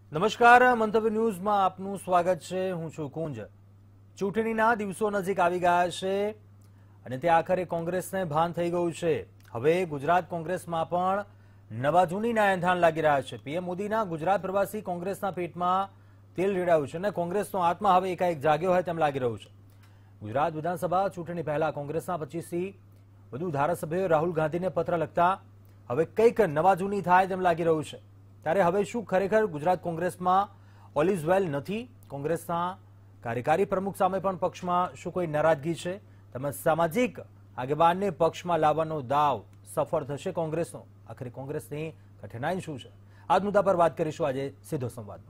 નમસ્કાર, મંતવ્ય ન્યૂઝમાં આપનું સ્વાગત છે। હું છું કુંજ। ચૂંટણીના દિવસો નજીક આવી ગયા છે અને તે આખરે કોંગ્રેસને ભાન થઈ ગયું છે। હવે ગુજરાત કોંગ્રેસમાં પણ નવા જૂનીના એંધાણ લાગી રહ્યા છે। પીએમ મોદીના ગુજરાત પ્રવાસી કોંગ્રેસના પેટમાં તેલ રેડાયું છે અને કોંગ્રેસનો આત્મા હવે એકાએક જાગ્યો હોય તેમ લાગી રહ્યું છે। ગુજરાત વિધાનસભા ચૂંટણી પહેલા કોંગ્રેસના 25થી વધુ ધારાસભ્યોએ રાહુલ ગાંધીને પત્ર લખતા હવે કંઈક નવા જૂની થાય તેમ લાગી રહ્યું છે। ત્યારે હવે શું ખરેખર ગુજરાત કોંગ્રેસમાં ઓલ ઇઝ વેલ નથી? કોંગ્રેસના કાર્યકારી પ્રમુખ સામે પણ પક્ષમાં શું કોઈ નારાજગી છે? તેમજ સામાજિક આગેવાનને પક્ષમાં લાવવાનો દાવ સફળ થશે કોંગ્રેસનો? આખરે કોંગ્રેસની કઠિનાઈ શું છે? આ મુદ્દા પર વાત કરીશું આજે સીધો સંવાદમાં।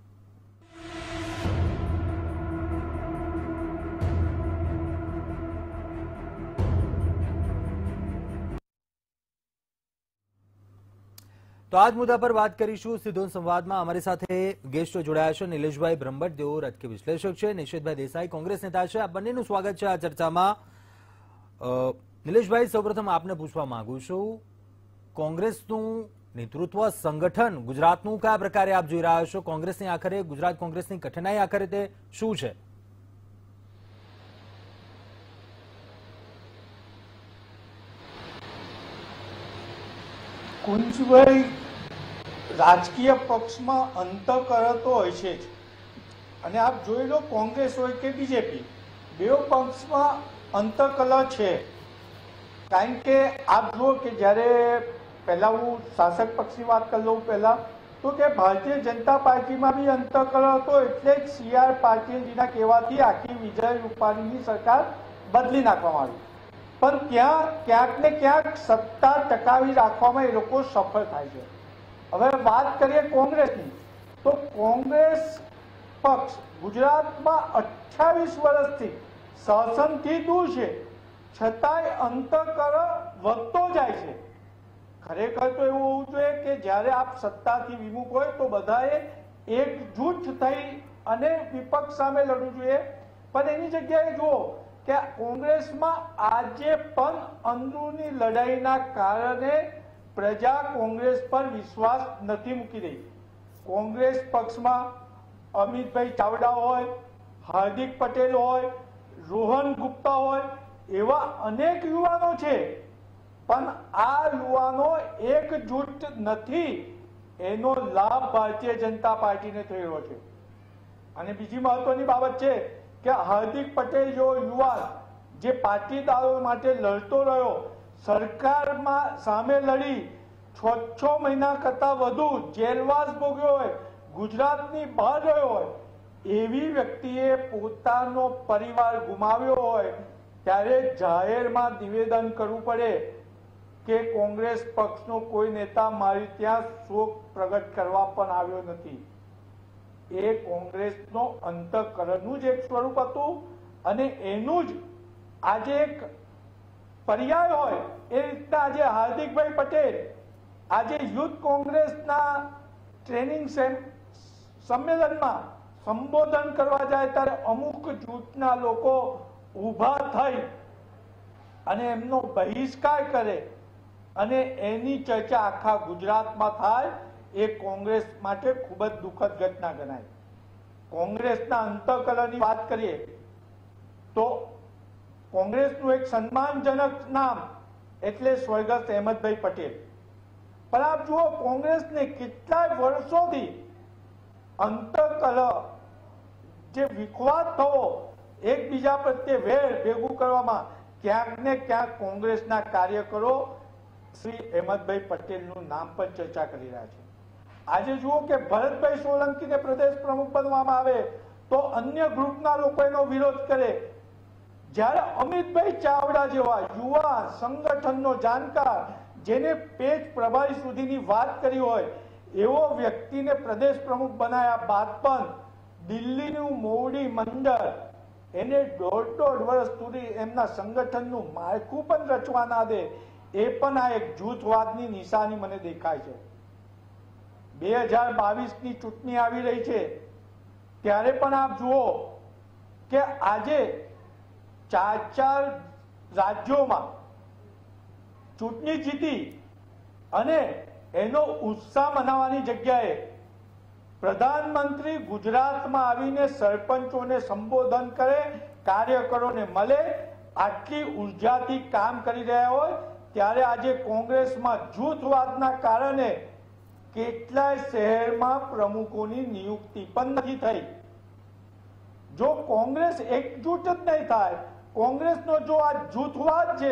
तो आज मुद्दा पर बात करीशुं सीधो संवादमां। अमारी साथे गेस्टो जोड़ाया छे। निलेशभाई ब्रह्मभट्ट, तेओ રાજકીય વિશ્લેષક છે, નિશિતભાઈ દેસાઈ કોંગ્રેસ નેતા છે। આ બંનેનું સ્વાગત છે આ ચર્ચામાં। નિલેશભાઈ, સૌપ્રથમ આપને પૂછવા માંગુ છું, કોંગ્રેસનું નેતૃત્વ સંગઠન ગુજરાતનું કયા પ્રકારે આપ જોઈ રહ્યા છો? કોંગ્રેસની આખરે ગુજરાત કોંગ્રેસની કઠિનાઈ આખરે તે શું છે? કુંજભાઈ, રાજકીય પક્ષમાં અંતઃકરતો હોય છે જ અને આપ જોઈ લો, કોંગ્રેસ હોય કે બીજેપી, બે પક્ષમાં અંતઃકલહ છે। કારણ કે આપ જુઓ કે જ્યારે પહેલા હું શાસક પક્ષની વાત કરી લઉં પહેલા, તો કે ભારતીય જનતા પાર્ટીમાં બી અંતઃકલહ હતો, એટલે જ CR પાટીલજીના કહેવાથી આખી વિજય રૂપાણીની સરકાર બદલી નાખવામાં આવી। પણ ત્યાં ક્યાંક ને ક્યાંક સત્તા ટકાવી રાખવામાં એ લોકો સફળ થાય છે। હવે વાત કરીએ કોંગ્રેસની, તો કોંગ્રેસ પક્ષ ગુજરાતમાં 28 વર્ષથી શાસનથી દૂર છે, છતાંય અંતઃકલહ વધતો જાય છે। ખરેખર તો એવું હોવું જોઈએ કે જ્યારે આપ સત્તાથી વિમુખ હોય તો બધાએ એકજૂથ થઈ અને વિપક્ષ સામે લડવું જોઈએ। પણ એની જગ્યાએ જુઓ કે કોંગ્રેસમાં આજે પણ અંદરૂની લડાઈના કારણે પ્રજા કોંગ્રેસ પર વિશ્વાસ નથી મૂકી રહી। કોંગ્રેસ પક્ષમાં અમિતભાઈ ચાવડા હોય, હાર્દિક પટેલ હોય, રોહન ગુપ્તા હોય, એવા અનેક યુવાનો છે, પણ આ યુવાનો એકજૂથ નથી, એનો લાભ ભારતીય જનતા પાર્ટીને થઈ રહ્યો છે। અને બીજી મહત્વની બાબત છે કે હાર્દિક પટેલ જેવો યુવાન જે પાટીદારો માટે લડતો રહ્યો, સરકારમાં સામે લડી 6 મહિના કરતા વધુ જેલવાસ ભોગ્યો હોય, ગુજરાતની બહાર રહ્યો હોય, એવી વ્યક્તિએ પોતાનો પરિવાર ગુમાવ્યો હોય, ત્યારે જાહેરમાં નિવેદન કરવું પડે કે કોંગ્રેસ પક્ષનો કોઈ નેતા મારી ત્યાં શોક પ્રગટ કરવા પણ આવ્યો નથી। એ કોંગ્રેસનો અંતઃકરણનું જ એક સ્વરૂપ હતું અને એનું જ આજે એક પર્યાય હોય। એ રીતના આજે હાર્દિકભાઈ પટેલ આજે યુથ કોંગ્રેસના ટ્રેનિંગ સંમેલનમાં સંબોધન કરવા જાય ત્યારે અમુક જૂથના લોકો ઊભા થઈ અને એમનો બહિષ્કાર કરે અને એની ચર્ચા આખા ગુજરાતમાં થાય, એ કોંગ્રેસ માટે ખૂબ જ દુઃખદ ઘટના ગણાય। કોંગ્રેસના અંતઃકલહની વાત કરીએ તો કોંગ્રેસનું એક સન્માનજનક નામ એટલે સ્વર્ગસ્થ અહેમદભાઈ પટેલ। પણ આપ જુઓ, કોંગ્રેસને કેટલાય વર્ષોથી અંતઃકલહ, જે વિખવાદ થવો, એકબીજા પ્રત્યે વેર ભેગું કરવામાં, ક્યાંક ને ક્યાંક કોંગ્રેસના કાર્યકરો શ્રી અહેમદભાઈ પટેલનું નામ પર ચર્ચા કરી રહ્યા છે। આજે જુઓ કે ભરતભાઈ સોલંકીને પ્રદેશ પ્રમુખ બનવામાં આવે તો અન્ય ગ્રુપના લોકો એનો વિરોધ કરે, જ્યારે અમિતભાઈ ચાવડા જેવા યુવા સંગઠનનો જાણકાર, જેને પેજ પ્રભારી સુધીની વાત કરી હોય, એવો વ્યક્તિને પ્રદેશ પ્રમુખ બનાવ્યા બાદ પણ દિલ્હીનું મોવડી મંડળ એને 1.5 વર્ષ સુધી એમના સંગઠનનું માળખું પણ રચવા ના દે, એ પણ આ એક જૂથવાદની નિશાની મને દેખાય છે। 2022ની ચૂંટણી આવી રહી છે, ત્યારે પણ આપ જુઓ કે આજે 4 રાજ્યોમાં ચૂંટણી જીતી અને એનો ઉત્સાહ મનાવવાની જગ્યાએ પ્રધાનમંત્રી ગુજરાતમાં આવીને સરપંચોને સંબોધન કરે, કાર્યકરોને મળે, આટલી ઉર્જાથી કામ કરી રહ્યા હોય ત્યારે આજે કોંગ્રેસમાં જૂથવાદના કારણે કેટલાય શહેરમાં પ્રમુખોની નિયુક્તિ પણ નથી થઈ. જો કોંગ્રેસ એકજૂટ જ નહીં થાય, કોંગ્રેસનો જો આ જૂથવાદ જે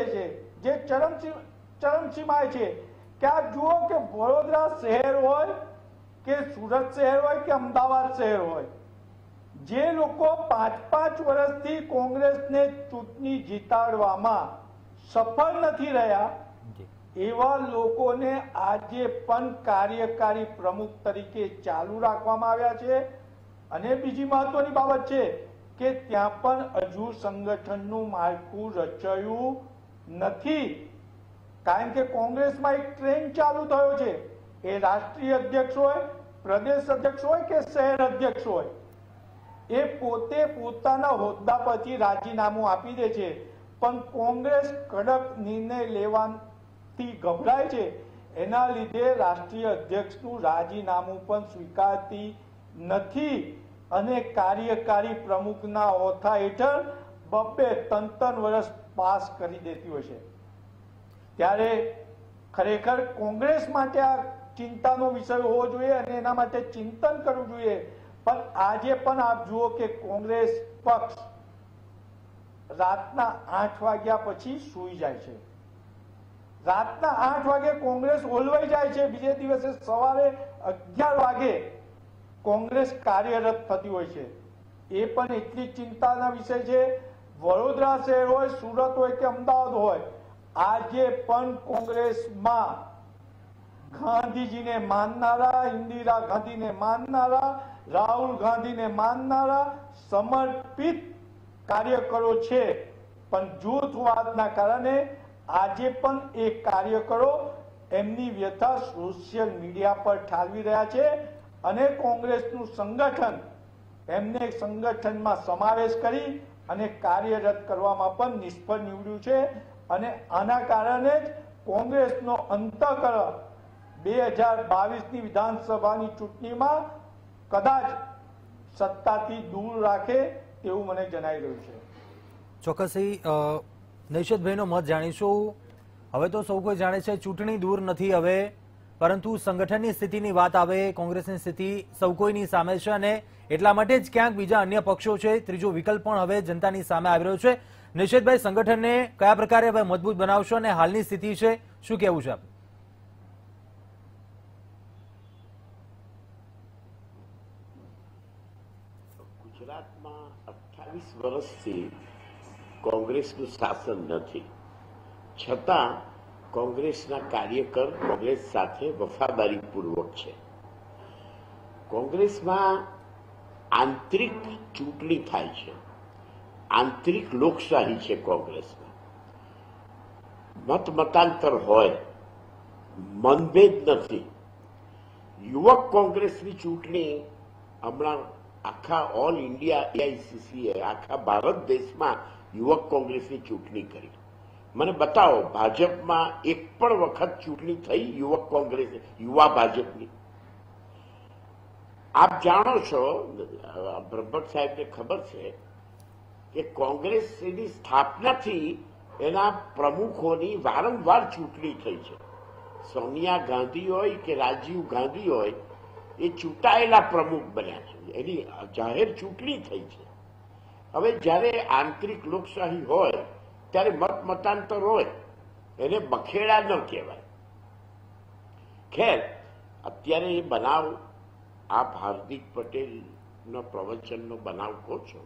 ચરમસીમાએ છે કે આ જુઓ કે વડોદરા શહેર હોય કે સુરત શહેર હોય કે અમદાવાદ શહેર હોય, જે લોકો 5-5 વર્ષથી કોંગ્રેસને ચૂંટણી જીતાડવામાં સફળ નથી રહ્યા, એવા લોકોને આજે પણ કાર્યકારી પ્રમુખ તરીકે ચાલુ રાખવામાં આવ્યા છે. અને બીજી મહત્વની બાબત છે કે ત્યાં પણ હજુ સંગઠનનું માળખું રચાયું નથી, કારણ કે કોંગ્રેસમાં એક ટ્રેન્ડ ચાલુ થયો છે. એ રાષ્ટ્રીય અધ્યક્ષ હોય, પ્રદેશ અધ્યક્ષ હોય કે શહેર અધ્યક્ષ હોય, એ પોતે પોતાના હોદ્દા પરથી રાજીનામું આપી દે છે, પણ કોંગ્રેસ કડક નિર્ણય લેવાથી ગભરાય છે. એના લીધે રાષ્ટ્રીય અધ્યક્ષનું રાજીનામું પણ સ્વીકારતી નથી અને કાર્યકારી પ્રમુખના ઓથા હેઠળ 2-3 વર્ષ પાસ કરી દેતી હોય છે. ત્યારે ખરેખર કોંગ્રેસ માટે આ ચિંતાનો વિષય હોવો જોઈએ અને એના માટે ચિંતન કરવું જોઈએ. પણ આજે પણ આપ જુઓ કે કોંગ્રેસ પક્ષ રાતના 8 વાગ્યા પછી સૂઈ જાય છે. રાતના 8 વાગે કોંગ્રેસ ઓલવાઈ જાય છે, બીજે દિવસે સવારે 11 વાગે કોંગ્રેસ કાર્યરત થતી હોય છે. એ પણ એટલી ચિંતાના વિષય છે. વડોદરા શહેર હોય, સુરત હોય કે અમદાવાદ હોય, આજે પણ કોંગ્રેસમાં ગાંધીજીને માનનારા, ઇન્દિરા ગાંધીને માનનારા, રાહુલ ગાંધીને માનનારા સમર્પિત કાર્યકરો છે. પણ જૂથવાદના કારણે આજે પણ એ કાર્યકરો એમની વ્યથા સોશિયલ મીડિયા પર ઠાલવી રહ્યા છે અને કોંગ્રેસનું સંગઠન એમને સંગઠનમાં સમાવેશ કરી અને કાર્યરત કરવામાં પણ નિષ્ફળ નીવડ્યું છે. અને આના કારણે જ કોંગ્રેસનો અંતઃકરણ 2022ની વિધાનસભાની ચૂંટણીમાં કદાચ સત્તાથી દૂર રાખે તેવું મને જણાઈ રહ્યું છે. ચોક્કસથી નૈશદભાઈનો મત જાણીશું. હવે તો સૌ કોઈ જાણે છે ચૂંટણી દૂર નથી હવે, પરંતુ સંગઠનની સ્થિતિની વાત આવે, કોંગ્રેસની સ્થિતિ સૌ કોઈની સામે છે અને એટલા માટે જ ક્યાંક બીજા અન્ય પક્ષો છે, ત્રીજો વિકલ્પ પણ હવે જનતાની સામે આવી રહ્યો છે. નિશેધભાઈ, સંગઠનને કયા પ્રકારે હવે મજબૂત બનાવશો અને હાલની સ્થિતિ છે શું કહેવું છે? ગુજરાતમાં 28 વર્ષથી કોંગ્રેસનું શાસન નથી, છતાં કોંગ્રેસના કાર્યકર કોંગ્રેસ સાથે વફાદારીપૂર્વક છે. કોંગ્રેસમાં આંતરિક ચૂંટણી થાય છે, આંતરિક લોકશાહી છે કોંગ્રેસમાં. મતાંતર હોય, મનભેદ નથી. યુવક કોંગ્રેસની ચૂંટણી હમણાં આખા ઓલ ઇન્ડિયા એઆઈસીસીએ આખા ભારત દેશમાં યુવક કોંગ્રેસની ચૂંટણી કરી. મને બતાવો ભાજપમાં એક પણ વખત ચૂંટણી થઈ યુવક કોંગ્રેસ યુવા ભાજપની? આપ જાણો છો, બ્રહ્મભટ્ટ સાહેબને ખબર છે કે કોંગ્રેસની સ્થાપનાથી એના પ્રમુખોની વારંવાર ચૂંટણી થઈ છે. સોનિયા ગાંધી હોય કે રાજીવ ગાંધી હોય, એ ચૂંટાયેલા પ્રમુખ બન્યા છે, એની જાહેર ચૂંટણી થઈ છે. હવે જ્યારે આંતરિક લોકશાહી હોય ત્યારે મતાંતર હોય, એને બખેડા ન કહેવાય. ખેર, અત્યારે એ બનાવ આપ હાર્દિક પટેલનો પ્રવચનનો બનાવ કહો છો,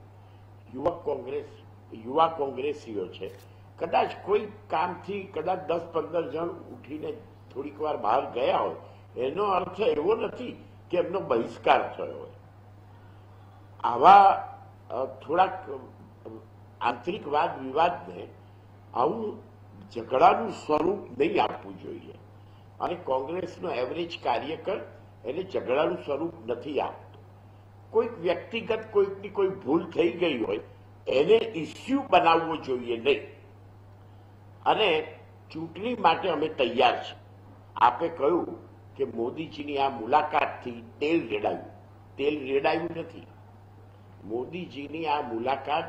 યુવા કોંગ્રેસીઓ છે, કદાચ કોઈ કામથી કદાચ 10-15 જણ ઉઠીને થોડીક વાર બહાર ગયા હોય, એનો અર્થ એવો નથી કે એમનો બહિષ્કાર થયો હોય. આવા થોડાક આંતરિક વાદ વિવાદને આવું ઝઘડાનું સ્વરૂપ નહીં આપવું જોઈએ. અને કોંગ્રેસનો એવરેજ કાર્યકર એને ઝઘડાનું સ્વરૂપ નથી આપતો. કોઈક વ્યક્તિગત કોઈકની કોઈ ભૂલ થઈ ગઈ હોય એને ઇસ્યુ બનાવવો જોઈએ નહીં. અને ચૂંટણી માટે અમે તૈયાર છીએ. આપે કહ્યું કે મોદીજીની આ મુલાકાતથી તેલ રેડાયું. તેલ રેડાયું નથી. મોદીજીની આ મુલાકાત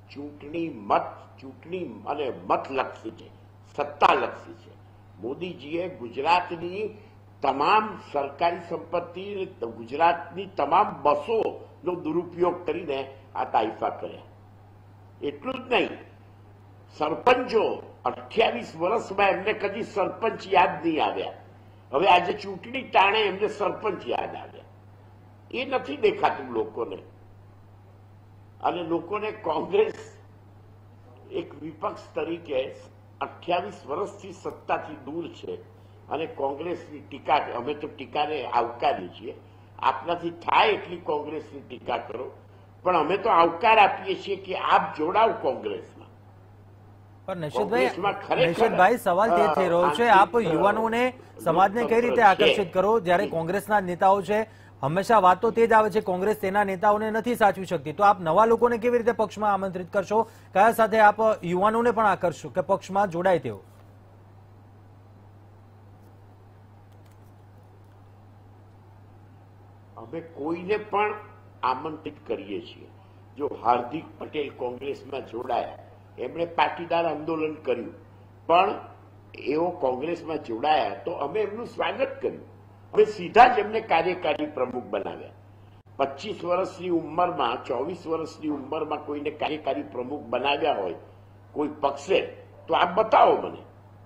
ચૂંટણી અને મતલક્ષી છે, સત્તાલક્ષી છે. મોદીજીએ ગુજરાતની તમામ સરકારી સંપત્તિ, ગુજરાતની તમામ બસોનો દુરુપયોગ કરીને આ તાઇફા કર્યા. એટલું જ નહીં, સરપંચો 28 વર્ષમાં એમને કદી સરપંચ યાદ નહીં આવ્યા. હવે આજે ચૂંટણી ટાણે એમને સરપંચ યાદ આવ્યા. એ નથી દેખાતું લોકોને. અને લોકોને કોંગ્રેસ એક વિપક્ષ તરીકે 28 વર્ષથી સત્તાથી દૂર છે અને કોંગ્રેસની ટીકા, અમે તો ટીકાને આવકારીએ છીએ. આપનાથી થાય એટલી કોંગ્રેસની ટીકા કરો, પણ અમે તો આવકાર આપીએ છીએ કે આપ જોડાવ કોંગ્રેસમાં. પણ નિશિતભાઈ, સવાલ તે થઈ રહ્યો છે, આપ યુવાનોને, સમાજને કઈ રીતે આકર્ષિત કરો જ્યારે કોંગ્રેસના નેતાઓ છે હંમેશા વાતો તે જ આવે છે કોંગ્રેસ તેના નેતાઓને નથી સાચવી શકતી, તો આપ નવા લોકોને કેવી રીતે પક્ષમાં આમંત્રિત કરશો? કયા સાથે આપ યુવાનોને પણ આકર્ષશો કે પક્ષમાં જોડાય તેઓ? અમે કોઈને પણ આમંત્રિત કરીએ છીએ. જો હાર્દિક પટેલ કોંગ્રેસમાં જોડાયા, એમણે પાટીદાર આંદોલન કર્યું, પણ એઓ કોંગ્રેસમાં જોડાયા તો અમે એમનું સ્વાગત કર્યું. અમે સીધા જ એમને કાર્યકારી પ્રમુખ બનાવ્યા. 25 વર્ષની ઉંમરમાં, 24 વર્ષની ઉંમરમાં કોઈને કાર્યકારી પ્રમુખ બનાવ્યા હોય કોઈ પક્ષે, તો આપ બતાવો મને.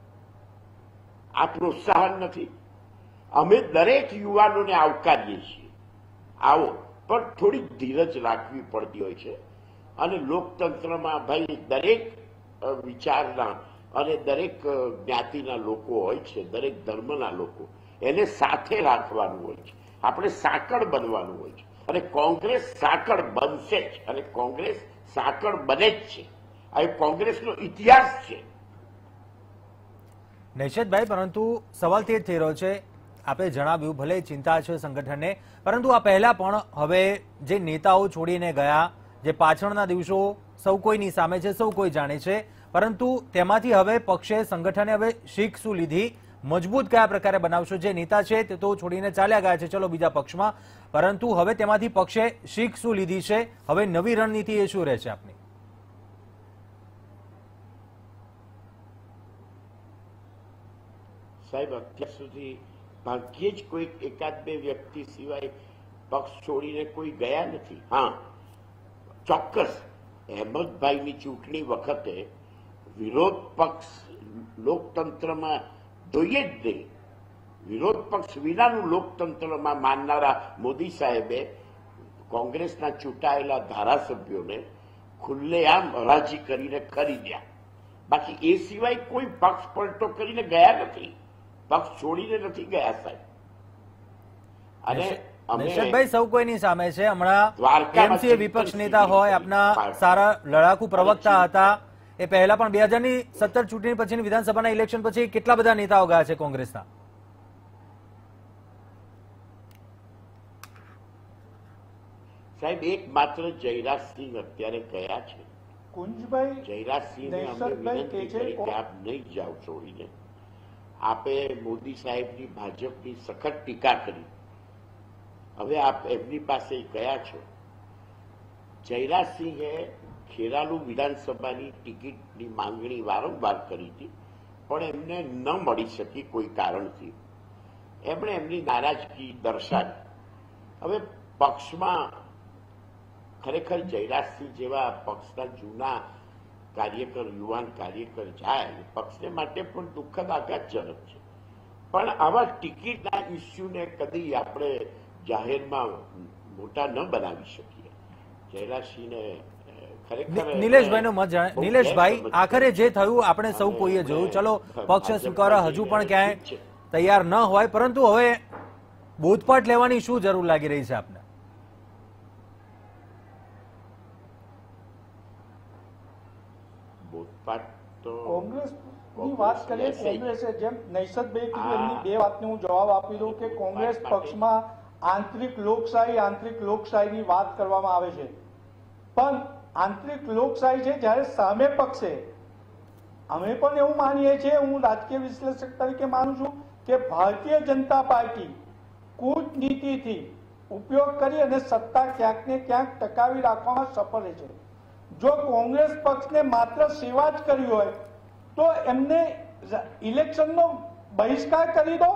આ પ્રોત્સાહન નથી. અમે દરેક યુવાનોને આવકારીએ છીએ, આવો, પણ થોડી ધીરજ રાખવી પડતી હોય છે. અને લોકતંત્રમાં ભાઈ દરેક વિચારના અને દરેક જ્ઞાતિના લોકો હોય છે, દરેક ધર્મના લોકો, એને સાથે રાખવાનું હોય છે. આપણે સાંકળ બનવાનું હોય છે, અને કોંગ્રેસ સાંકળ બનશે જ, અને કોંગ્રેસ સાંકળ બને જ છે. આ કોંગ્રેસનો ઇતિહાસ છે. નૈશદભાઈ, પરંતુ સવાલ તે જ થઈ રહ્યો છે, આપે જણાવ્યું ભલે ચિંતા છે સંગઠનને, પરંતુ આ પહેલા પણ હવે જે નેતાઓ છોડીને ગયા, જે પાછળના દિવસો સૌ કોઈની સામે છે, સૌ કોઈ જાણે છે, પરંતુ તેમાંથી હવે પક્ષે, સંગઠને હવે શીખ શું લીધી? મજબૂત કયા પ્રકારે બનાવશો? જે નેતા છે તે તો છોડીને ચાલ્યા ગયા છે, ચલો બીજા પક્ષમાં, પરંતુ હવે તેમાંથી પક્ષે શીખ શું લીધી છે? હવે નવી રણનીતિ એ શું રહેશે આપની? સાહેબ, અત્યાર સુધી ભાગ્યે જ કોઈ એકાદ બે વ્યક્તિ સિવાય પક્ષ છોડીને કોઈ ગયા નથી. હા, ચોક્કસ અહેમદભાઈની ચૂંટણી વખતે વિરોધ પક્ષ લોકતંત્રમાં જોઈએ જ નહીં, વિરોધ પક્ષ વિનાનું લોકતંત્રમાં માનનારા મોદી સાહેબે કોંગ્રેસના ચૂંટાયેલા ધારાસભ્યોને ખુલ્લેઆમ હરાજી કરીને ખરીદ્યા. બાકી એ સિવાય કોઈ પક્ષ પલટો કરીને ગયા નથી, પક્ષ છોડીને નથી ગયા સાહેબ. અને નિશદભાઈ, સૌ કોઈની સામે છે. હમણાં એમસીએ વિપક્ષ નેતા હોય, આપના સારા લડાકુ પ્રવક્તા હતા, એ પહેલા પણ 2017 ચૂંટણી પછીની વિધાનસભાના ઇલેક્શન પછી કેટલા બધા નેતાઓ ગયા છે કોંગ્રેસના? સાહેબ, એક માત્ર જયરાજસિંહ અત્યારે ગયા છે. કુંજભાઈ, જયરાજસિંહને અમે વિનંતી કરી કે આપ નહીં જાઓ છોડીને. આપે મોદી સાહેબની, ભાજપની સખત ટીકા કરી, હવે આપ એમની પાસે ગયા છો. જયરાજસિંહે ખેરાલુ વિધાનસભાની ટિકિટની માંગણી વારંવાર કરી હતી, પણ એમને ન મળી શકી કોઈ કારણથી. એમણે એમની નારાજગી દર્શાવી. હવે પક્ષમાં ખરેખર જયરાજસિંહ જેવા પક્ષના જૂના કાર્યકર, યુવાન કાર્યકર જાય, પક્ષને માટે પણ દુઃખદ આઘાતજનક છે. પણ આવા ટિકિટના ઇસ્યુને કદી આપણે જાહેરમાં મોટા ન બનાવી શકીએ. જયરાજસિંહને નિલેશભાઈનો મત જાણે. નિલેશભાઈ, આખરે જે થયું આપણે સૌ કોઈએ જોયું. ચલો, પક્ષ સ્વીકારવા હજુ પણ ક્યાંય તૈયાર ન હોય, પરંતુ હવે બોધપાઠ લેવાની શું જરૂર લાગી રહી છે આપને? કોંગ્રેસની વાત કરીએ, કોંગ્રેસે જેમ નૈશદભાઈ કીધું, એમની બે વાતને હું જવાબ આપી દઉં કે કોંગ્રેસ પક્ષમાં આંતરિક લોકશાહીની વાત કરવામાં આવે છે, પણ આંતરિક લોકશાહી છે જ્યારે સામે પક્ષે, અમે પણ એવું માનીએ છીએ, હું રાજકીય વિશ્લેષક તરીકે માનું છું કે ભારતીય જનતા પાર્ટી કૂટનીતિથી ઉપયોગ કરી અને સત્તા ક્યાંક ને ક્યાંક ટકાવી રાખવામાં સફળ છે. જો કોંગ્રેસ પક્ષને માત્ર સેવા જ કરી હોય તો એમને ઇલેક્શનનો બહિષ્કાર કરી દો.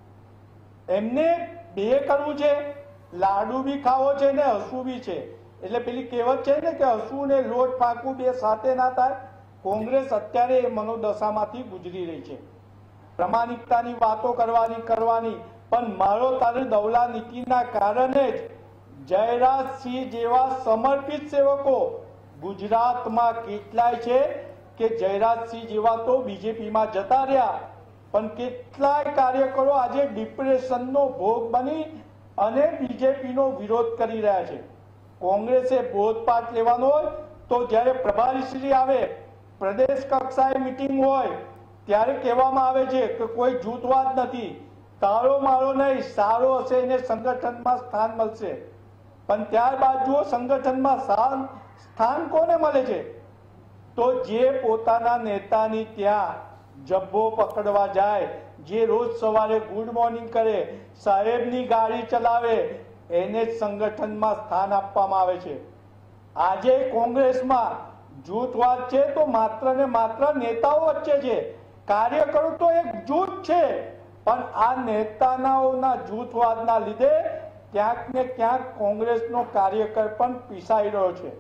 એમને બે કરવું છે, લાડુ બી ખાવો છે ને હસવું બી છે. એટલે પેલી કહેવત છે ને કે હસવું ને લોટ પાકવું બે સાથે ના થાય. કોંગ્રેસ અત્યારે એ મનોદશામાંથી ગુજરી રહી છે. પ્રામાણિકતાની વાતો કરવાની પણ મારો તારે દવલા નીતિના કારણે જ જયરાજસિંહ જેવા સમર્પિત સેવકો ગુજરાતમાં કેટલાય છે કે જયરાજસિંહ જેવા તો બીજેપીમાં જતા રહ્યા, પણ કેટલાય કાર્યકરો આજે ડિપ્રેશનનો ભોગ બની અને બીજેપીનો વિરોધ કરી રહ્યા છે. કોંગ્રેસે બોધપાઠ લેવાનો હોય તો જ્યારે પ્રભારીશ્રી આવે, પ્રદેશ કક્ષાએ મીટિંગ હોય ત્યારે કહેવામાં આવે છે કે કોઈ જૂથવાદ નથી, તારો મારો નહીં, સારો હશે એને સંગઠનમાં સ્થાન મળશે. પણ ત્યારબાદ જુઓ સંગઠનમાં સ્થાન કોને મળે છે? તો જે પોતાના નેતાની ત્યાં જબ્બો પકડવા જાય, જે રોજ સવારે ગુડ મોર્નિંગ કરે, સાહેબની ગાડી ચલાવે, એને જ સંગઠનમાં સ્થાન આપવામાં આવે છે. આજે કોંગ્રેસમાં જૂથવાદ છે તો માત્ર ને માત્ર નેતાઓ વચ્ચે છે. કાર્યકરો તો એક જૂથ છે, પણ આ નેતાઓના જૂથવાદના લીધે ક્યાંક ને ક્યાંક કોંગ્રેસનો કાર્યકર પણ પીસાઈ રહ્યો છે.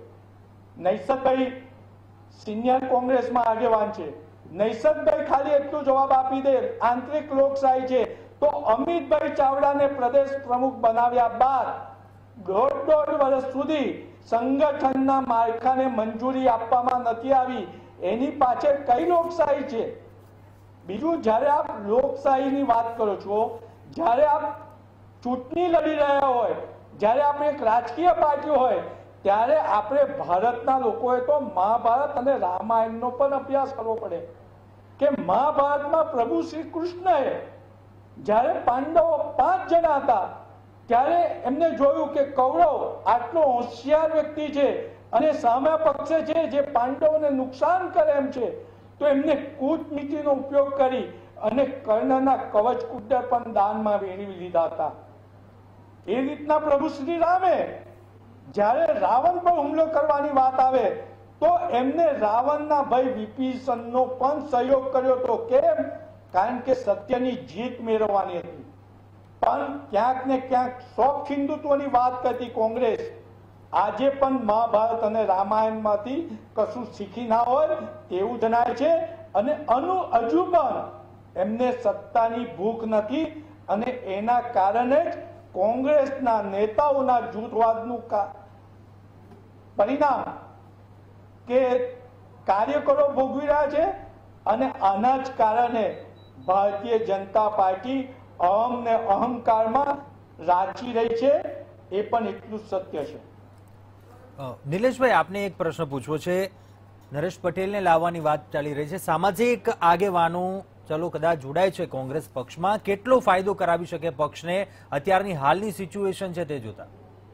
નૈસદભાઈ સિનિયર કોંગ્રેસમાં આગેવાન છે. નૈસદભાઈ ખાલી એટલું જવાબ આપી દે આંતરિક લોકશાહી છે, તો અમિતભાઈ ચાવડાને પ્રદેશ પ્રમુખ બનાવ્યા બાદ દોઢ વર્ષ સુધી સંગઠનના માળખાને મંજૂરી આપવામાં નથી આવી. એની પાછળ કઈ લોકશાહી છે? બીજું, જ્યારે આપ લોકશાહીની વાત કરો છો, જ્યારે આપ ચૂંટણી લડી રહ્યા હોય, જ્યારે આપણે એક રાજકીય પાર્ટી હોય, ત્યારે આપણે ભારતના લોકોએ તો મહાભારત અને રામાયણનો પણ અભ્યાસ કરવો પડે કે મહાભારતમાં પ્રભુ શ્રી કૃષ્ણએ જ્યારે પાંડવો 5 જણા હતા ત્યારે એમને જોયું કે કૌરવ આટલો હોશિયાર વ્યક્તિ છે અને સામે પક્ષે છે જે પાંડવોને નુકસાન કરે એમ છે, તો એમને કૂટનીતિનો ઉપયોગ કરી અને કર્ણના કવચ કુંડળ પણ દાનમાં વેરી લીધા હતા. એ રીતના પ્રભુ શ્રી રામે જ્યારે રાવણ પર હુમલો કરવાની વાત આવે તો એમને રાવણના ભાઈ વિભીષણનો પણ સહયોગ કર્યો હતો. કેમ? કારણ કે સત્યની જીત મેળવવાની હતી. પણ ક્યાંક ને ક્યાંક શોખ હિન્દુત્વની વાત કરતી કોંગ્રેસ આજે પણ મહાભારત અને રામાયણમાંથી કશું શીખી ના હોય તેવું જણાય છે. અને હજુ પણ એમને સત્તાની ભૂખ નથી અને એના કારણે જ કોંગ્રેસના નેતાઓના જૂથવાદનું પરિણામ કે કાર્યકરો ભોગવી રહ્યા છે. અને આના જ કારણે ભારતીય જનતા પાર્ટી અહમ ને અહંકારમાં રાચી રહી છે. એ પણ એટલું સત્ય છે. નિલેશભાઈ, આપને એક પ્રશ્ન પૂછવો છે. નરેશ પટેલને લાવવાની વાત ચાલી રહી છે. સામાજિક આગેવાનો ચલો કદાચ જોડાય છે કોંગ્રેસ પક્ષમાં, કેટલો ફાયદો કરાવી શકે પક્ષને અત્યારની હાલની સિચ્યુએશન છે તે જોતા?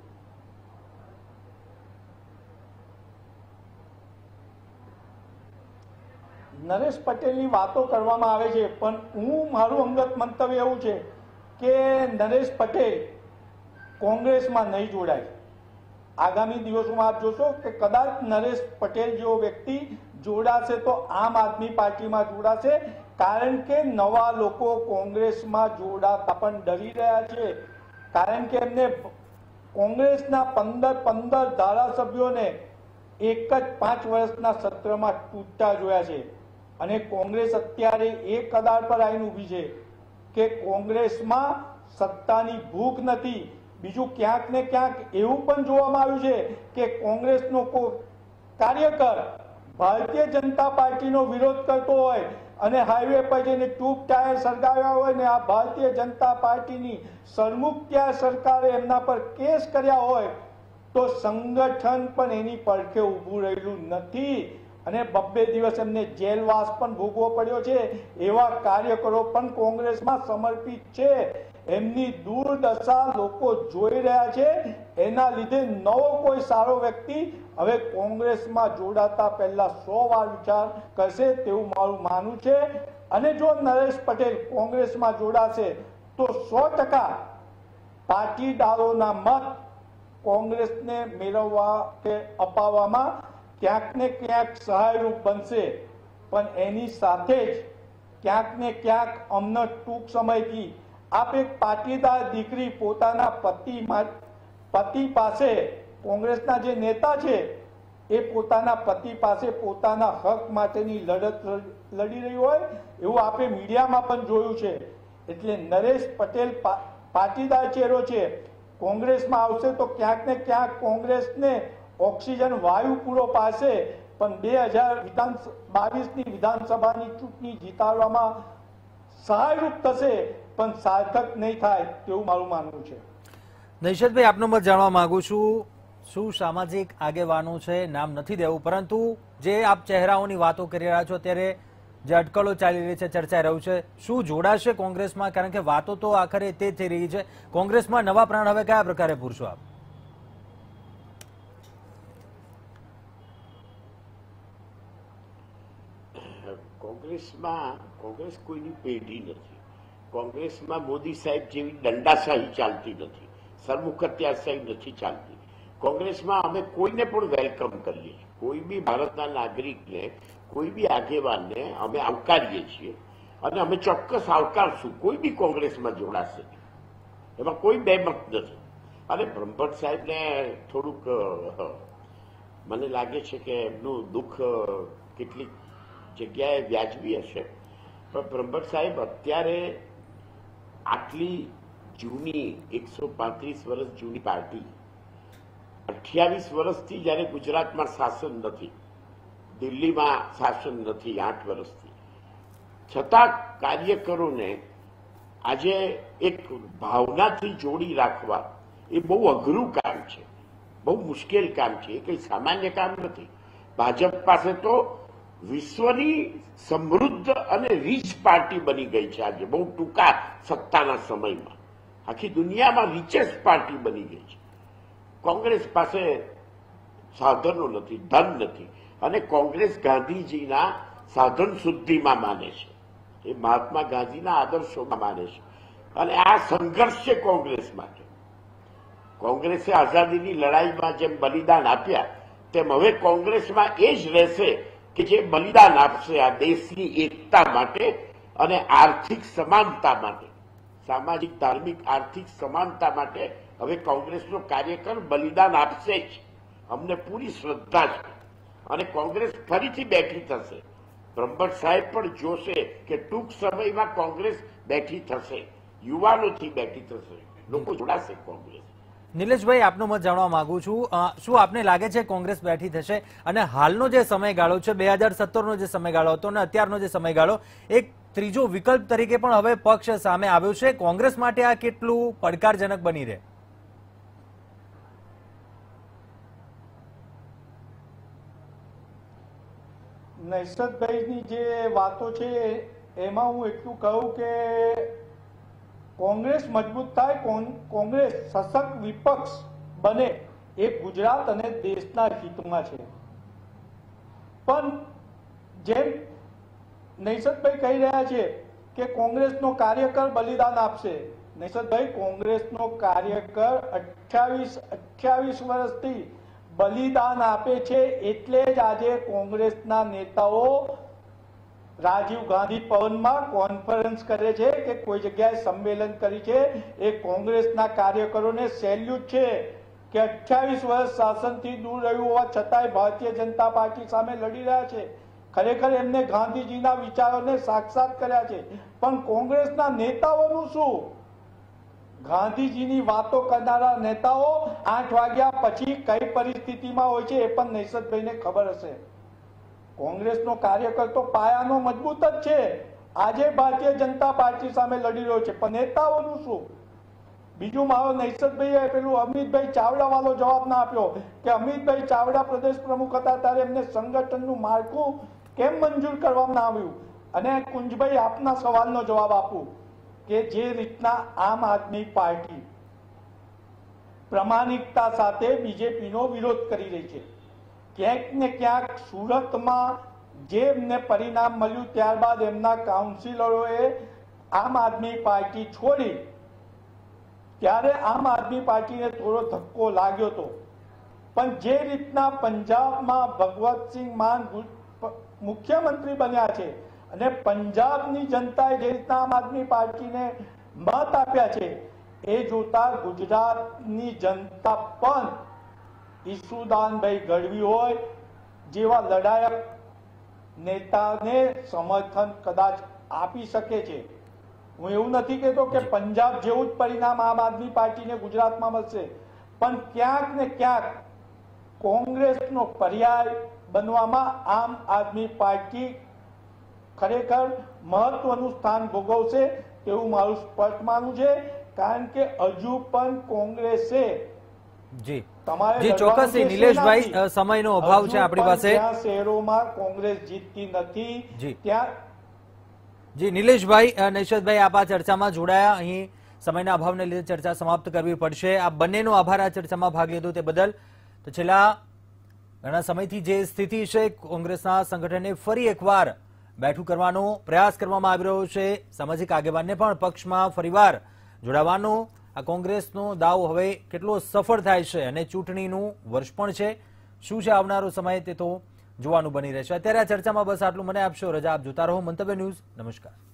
નરેશ પટેલની વાતો કરવામાં આવે છે, પણ મારું અંગત મંતવ્ય એવું છે કે નરેશ પટેલ કોંગ્રેસમાં નહીં જોડાય. આગામી દિવસોમાં આપ જોશો કે કદાચ નરેશ પટેલ જેવો વ્યક્તિ જોડાશે તો આમ આદમી પાર્ટીમાં જોડાશે. કારણ કે નવા લોકો કોંગ્રેસમાં જોડાતા પણ ડરી રહ્યા છે. કારણ કે એમને કોંગ્રેસના 15 ધારાસભ્યોને એક જ 5 વર્ષના સત્રમાં તૂટતા જોયા છે. અને કોંગ્રેસ અત્યારે એ કદાર પર આવીને ઊભી છે કે કોંગ્રેસમાં સત્તાની ભૂખ નથી. બીજું ક્યાંક ને ક્યાંક એવું પણ જોવામાં આવ્યું છે કે કોંગ્રેસનો કાર્યકર ભારતીય જનતા પાર્ટીનો વિરોધ કરતો હોય અને હાઈવે પર જઈને ટ્યુબ ટાયર સળગાવ્યા હોય ને આ ભારતીય જનતા પાર્ટીની સરમુખત્યા સરકારે એમના પર કેસ કર્યા હોય તો સંગઠન પણ એની પડખે ઊભું રહેલું નથી અને 2 દિવસ એમને જેલવાસ પણ ભોગવવો પડ્યો છે. એવા કાર્યકરો પણ કોંગ્રેસમાં સમર્પિત છે. એમની દુર્દશા લોકો જોઈ રહ્યા છે. એના લીધે નવો કોઈ સારો વ્યક્તિ હવે કોંગ્રેસમાં જોડાતા પહેલા 100 વાર વિચાર કરશે તેવું મારું માનવું છે. અને જો નરેશ પટેલ કોંગ્રેસમાં જોડાશે તો 100% પાટીદારોના મત કોંગ્રેસને મેળવવા કે અપાવવામાં ક્યાંક ને ક્યાંક સહાયરૂપ બનશે, પણ એની સાથે જ ક્યાંક ને ક્યાંક અમને ટૂંક સમયથી આપ એક પાટીદાર દીકરી પોતાના પતિ પાસે, કોંગ્રેસના જે નેતા છે એ પોતાના પતિ પાસે પોતાના હક માટેની લડત લડી રહી હોય એવું આપણે મીડિયામાં પણ જોયું છે. એટલે નરેશ પટેલ પાટીદાર ચહેરો છે, કોંગ્રેસમાં આવશે તો ક્યાંક ને ક્યાંક કોંગ્રેસને ઓક્સિજન વાયુ પૂરો પાડશે, પણ 2022ની વિધાનસભાની ચૂંટણી જીતાડવામાં સહાયરૂપ થશે, પણ સાર્થક નહીં થાય તેવું મારું માનવું છે. નૈશદભાઈ, આપનો મત જાણવા માંગુ છું. શું સામાજિક આગેવાનો છે, નામ નથી દેવું, પરંતુ જે આપ ચહેરાઓની વાતો કરી રહ્યા છો ત્યારે જે અટકળો ચાલી રહી છે, ચર્ચાઈ રહ્યું છે, શું જોડાશે કોંગ્રેસમાં? કારણ કે વાતો તો આખરે તે થઈ રહી છે. કોંગ્રેસમાં નવા પ્રાણ હવે કયા પ્રકારે પૂરશો આપ? કોંગ્રેસ કોઈની પેઢી નથી. કોંગ્રેસમાં મોદી સાહેબ જેવી દંડાશાહી ચાલતી નથી, સરમુખત્યારશાહી નથી ચાલતી. કોંગ્રેસમાં અમે કોઈને પણ વેલકમ કરીએ છીએ. કોઈ બી ભારતના નાગરિકને, કોઈ બી આગેવાનને અમે આવકારીએ છીએ અને અમે ચોક્કસ આવકારશું. કોઈ બી કોંગ્રેસમાં જોડાશે, એમાં કોઈ બેમત નથી. અને બ્રહ્મભટ્ટ સાહેબને થોડુંક મને લાગે છે કે એમનું દુઃખ કેટલીક જગ્યાએ વ્યાજબી હશે, પણ બ્રહ્મભટ્ટ સાહેબ અત્યારે આટલી જૂની 135 વર્ષ જૂની પાર્ટી, 28 વર્ષથી જયારે ગુજરાતમાં શાસન નથી, દિલ્હીમાં શાસન નથી 8 વર્ષથી, છતાં કાર્યકરોને આજે એક ભાવનાથી જોડી રાખવા એ બહુ અઘરું કામ છે, બહુ મુશ્કેલ કામ છે. એ કઈ સામાન્ય કામ નથી. ભાજપ પાસે તો વિશ્વની સમૃદ્ધ અને રીચ પાર્ટી બની ગઈ છે આજે, બહુ ટૂંકા સત્તાના સમયમાં આખી દુનિયામાં રીચેસ્ટ પાર્ટી બની ગઈ છે. કોંગ્રેસ પાસે સાધનો નથી, ધન નથી, અને કોંગ્રેસ ગાંધીજીના સાધન શુદ્ધિમાં માને છે, એ મહાત્મા ગાંધીના આદર્શોમાં માને છે. અને આ સંઘર્ષ છે કોંગ્રેસ માટે. કોંગ્રેસે આઝાદીની લડાઈમાં જેમ બલિદાન આપ્યા, તેમ હવે કોંગ્રેસમાં એ જ રહેશે કે જે બલિદાન આપશે આ દેશની એકતા માટે અને આર્થિક સમાનતા માટે, સામાજિક, ધાર્મિક, આર્થિક સમાનતા માટે હવે કોંગ્રેસનો કાર્યકર બલિદાન આપશે જ. અમને પૂરી શ્રદ્ધા છે અને કોંગ્રેસ ફરીથી બેઠી થશે. બ્રહ્મભટ્ટ સાહેબ પણ જોશે કે ટૂંક સમયમાં કોંગ્રેસ બેઠી થશે, યુવાનોથી બેઠી થશે, લોકો જોડાશે કોંગ્રેસ. નિલેશભાઈ, આપનો મત જાણવા માંગુ છું. શું આપને લાગે છે કોંગ્રેસ બેઠી થશે? અને હાલનો જે સમયગાળો છે, 2017નો જે સમયગાળો હતો અને અત્યારનો જે સમયગાળો, એક ત્રીજો વિકલ્પ તરીકે પણ હવે પક્ષ સામે આવ્યો છે. કોંગ્રેસ માટે આ કેટલું પડકારજનક બની રહે? નૈશદભાઈની જે વાતો છે એમાં હું એટલું કહું કે કોંગ્રેસ મજબૂત થાય, કોંગ્રેસ સશક્ત વિપક્ષ બને એ ગુજરાત અને દેશના હિતમાં છે. પણ જેમ નૈશદભાઈ કહી રહ્યા છે કે કોંગ્રેસનો કાર્યકર બલિદાન આપશે, નૈશદભાઈ, કોંગ્રેસનો કાર્યકર 28 વર્ષથી બલિદાન આપે છે. એટલે જ આજે કોંગ્રેસના નેતાઓ રાજીવ ગાંધી ભવનમાં કોન્ફરન્સ કરે છે કે કોઈ જગ્યાએ સંમેલન કરી છે. એ કોંગ્રેસના કાર્યકરોને સેલ્યુટ છે કે 28 વર્ષ શાસનથી દૂર રહ્યું હોવા છતાંય ભારતીય જનતા પાર્ટી સામે લડી રહ્યા છે. ખરેખર એમને ગાંધીજીના વિચારોને સાક્ષાત કર્યા છે. પણ કોંગ્રેસના નેતાઓનું શું? ગાંધીજીની વાતો કરનારા નેતાઓ 8 વાગ્યા પછી કઈ પરિસ્થિતિમાં હોય છે એ પણ નૈશદભાઈને ખબર હશે. કોંગ્રેસનો કાર્યકર તો પાયાનો મજબૂત જ છે, આજે ભારતીય જનતા પાર્ટી સામે લડી રહ્યો છે, પણ નેતાઓનું શું? બીજું મારો નૈશદભાઈએ પેલું અમિતભાઈ ચાવડા વાળો જવાબ ના આપ્યો કે અમિતભાઈ ચાવડા પ્રદેશ પ્રમુખ હતા ત્યારે એમને સંગઠનનું માળખું કેમ મંજૂર કરવામાં આવ્યું? અને કુંજભાઈ, આપના સવાલનો જવાબ આપું કે જે રીતના આમ આદમી પાર્ટી પ્રામાણિકતા સાથે બીજેપીનો વિરોધ કરી રહી છે, ક્યાંક ને ક્યાંક સુરતમાં જે એમને પરિણામ મળ્યું ત્યારબાદ એમના કાઉન્સિલરોએ આમ આદમી પાર્ટી છોડી ત્યારે આમ આદમી પાર્ટીને થોડો ધક્કો લાગ્યો હતો, પણ જે રીતના પંજાબમાં ભગવતસિંહ માન મુખ્યમંત્રી બન્યા છે અને પંજાબની જનતાએ જે રીતના આમ આદમી પાર્ટીને મત આપ્યા છે, એ જોતા ગુજરાતની જનતા પણ ઈસુદાનભાઈ ગઢવી હોય જેવા લડાયક નેતાને સમર્થન કદાચ આપી શકે છે. હું એવું નથી કહેતો કે પંજાબ જેવું જ પરિણામ આમ આદમી પાર્ટીને ગુજરાતમાં મળશે, પણ ક્યાંક ને ક્યાંક કોંગ્રેસનો પર્યાય બનવામાં આમ આદમી પાર્ટી ખરેખર મહત્વનું સ્થાન ભોગવશે તેવું મારું સ્પષ્ટ માનવું છે. કારણ કે હજુ પણ કોંગ્રેસે ચોક્કસ નિલેશભાઈ, સમયનો અભાવ છે આપણી પાસે. જ્યાં શહેરોમાં કોંગ્રેસ જીતતી નથી ત્યાં નિલેશભાઈ, નૈશદભાઈ આપ આ ચર્ચામાં જોડાયા. અહીં સમયના અભાવને લીધે ચર્ચા સમાપ્ત કરવી પડશે. આ બંનેનો આભાર આ ચર્ચામાં ભાગ લીધો તે બદલ. તો છેલ્લા ઘણા સમયથી જે સ્થિતિ છે, કોંગ્રેસના સંગઠને ફરી એકવાર બેઠું કરવાનો પ્રયાસ કરવામાં આવી રહ્યો છે. સામાજિક આગેવાનને પણ પક્ષમાં ફરીવાર જોડાવાનો આ કોંગ્રેસનો દાવ હવે કેટલો સફળ થાય છે, અને ચૂંટણીનું વર્ષ પણ છે. શું છે આવનારો સમય તે તો જોવાનું બની રહેશે. અત્યારે આ ચર્ચામાં બસ આટલું. મને આપશો રજા. આપ જોતા રહો મંતવ્ય ન્યૂઝ. નમસ્કાર.